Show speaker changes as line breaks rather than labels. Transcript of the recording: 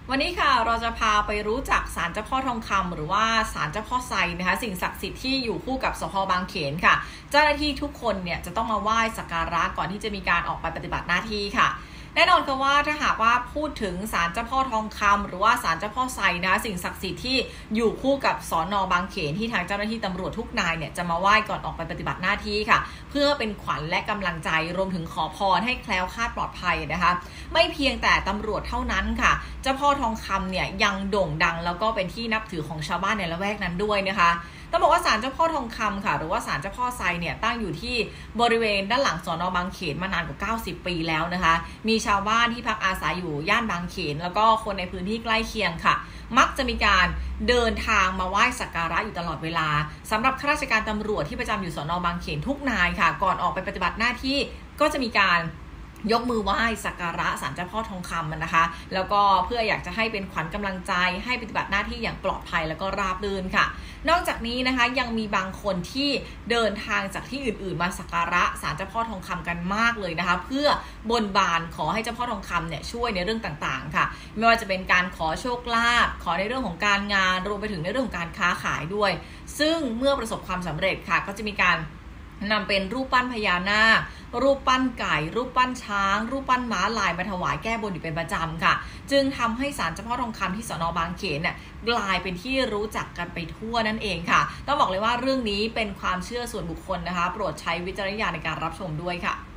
วันนี้ค่ะเราจะพาไปรู้จักศาลเจ้าพ่อทองคำหรือว่าศาลเจ้าพ่อไซนะคะสิ่งศักดิ์สิทธิ์ที่อยู่คู่กับสภ.บางเขนค่ะเจ้าหน้าที่ทุกคนเนี่ยจะต้องมาไหว้สักการะก่อนที่จะมีการออกไปปฏิบัติหน้าที่ค่ะแน่นอนค่ะว่าถ้าหากว่าพูดถึงศาลเจ้าพ่อทองคำหรือว่าศาลเจ้าพ่อไซนะคะสิ่งศักดิ์สิทธิ์ที่อยู่คู่กับสน.บางเขนที่ทางเจ้าหน้าที่ตำรวจทุกนายเนี่ยจะมาไหว้ก่อนออกไปปฏิบัติหน้าที่ค่ะเพื่อเป็นขวัญและกำลังใจรวมถึงขอพรให้แคล้วคลาดปลอดภัยนะคะไม่เพียงแต่ตำรวจเท่านั้นค่ะเจ้าพ่อทองคำเนี่ยยังโด่งดังแล้วก็เป็นที่นับถือของชาวบ้านในละแวกนั้นด้วยนะคะต้องบอกว่าศาลเจ้าพ่อทองคำค่ะหรือว่าศาลเจ้าพ่อไซเนี่ยตั้งอยู่ที่บริเวณด้านหลังสน.บางเขนมานานกว่า90 ปีแล้วนะคะมีชาวบ้านที่พักอาศัยอยู่ย่านบางเขนแล้วก็คนในพื้นที่ใกล้เคียงค่ะมักจะมีการเดินทางมาไหว้สักการะอยู่ตลอดเวลาสำหรับข้าราชการตำรวจที่ประจำอยู่สน.บางเขนทุกนายค่ะก่อนออกไปปฏิบัติหน้าที่ก็จะมีการยกมือไหว้สักการะศาลเจ้าพ่อทองคำนะคะแล้วก็เพื่ออยากจะให้เป็นขวัญกำลังใจให้ปฏิบัติหน้าที่อย่างปลอดภัยแล้วก็ราบรื่นค่ะนอกจากนี้นะคะยังมีบางคนที่เดินทางจากที่อื่นๆมาสักการะศาลเจ้าพ่อทองคำกันมากเลยนะคะเพื่อบนบานขอให้เจ้าพ่อทองคำเนี่ยช่วยในเรื่องต่างๆค่ะไม่ว่าจะเป็นการขอโชคลาภขอในเรื่องของการงานรวมไปถึงในเรื่องของการค้าขายด้วยซึ่งเมื่อประสบความสำเร็จค่ะก็จะมีการนำเป็นรูปปั้นพญานาครูปปั้นไก่รูปปั้นช้างรูปปั้นม้าลายมาถวายแก้บนอยู่เป็นประจำค่ะจึงทำให้ศาลเจ้าพ่อทองคำที่สน.บางเขนเนี่ยกลายเป็นที่รู้จักกันไปทั่วนั่นเองค่ะต้องบอกเลยว่าเรื่องนี้เป็นความเชื่อส่วนบุคคลนะคะโปรดใช้วิจารณญาณในการรับชมด้วยค่ะ